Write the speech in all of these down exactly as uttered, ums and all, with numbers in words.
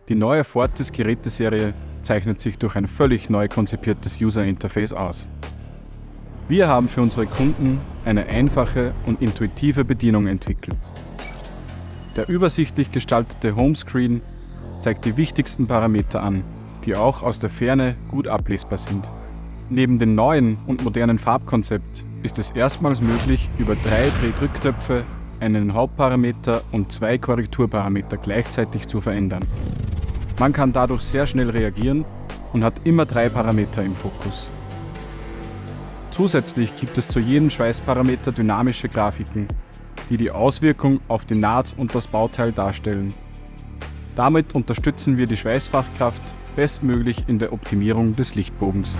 Die neue Fortis Geräteserie zeichnet sich durch ein völlig neu konzipiertes User-Interface aus. Wir haben für unsere Kunden eine einfache und intuitive Bedienung entwickelt. Der übersichtlich gestaltete Homescreen zeigt die wichtigsten Parameter an, die auch aus der Ferne gut ablesbar sind. Neben dem neuen und modernen Farbkonzept ist es erstmals möglich, über drei Drehdrückknöpfe einen Hauptparameter und zwei Korrekturparameter gleichzeitig zu verändern. Man kann dadurch sehr schnell reagieren und hat immer drei Parameter im Fokus. Zusätzlich gibt es zu jedem Schweißparameter dynamische Grafiken, die die Auswirkung auf die Naht und das Bauteil darstellen. Damit unterstützen wir die Schweißfachkraft bestmöglich in der Optimierung des Lichtbogens.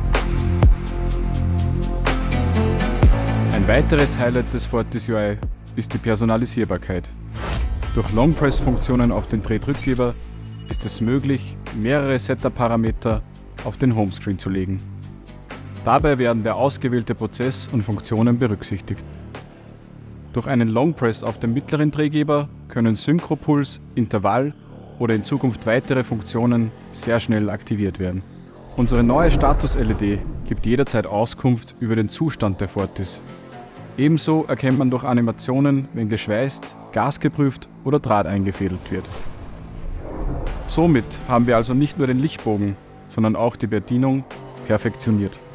Ein weiteres Highlight des Fortis U I ist die Personalisierbarkeit. Durch Long-Press-Funktionen auf den Drehdrückgeber ist es möglich, mehrere Setup-Parameter auf den Homescreen zu legen. Dabei werden der ausgewählte Prozess und Funktionen berücksichtigt. Durch einen Long Press auf dem mittleren Drehgeber können Synchropuls, Intervall oder in Zukunft weitere Funktionen sehr schnell aktiviert werden. Unsere neue Status-L E D gibt jederzeit Auskunft über den Zustand der Fortis. Ebenso erkennt man durch Animationen, wenn geschweißt, Gas geprüft oder Draht eingefädelt wird. Somit haben wir also nicht nur den Lichtbogen, sondern auch die Bedienung perfektioniert.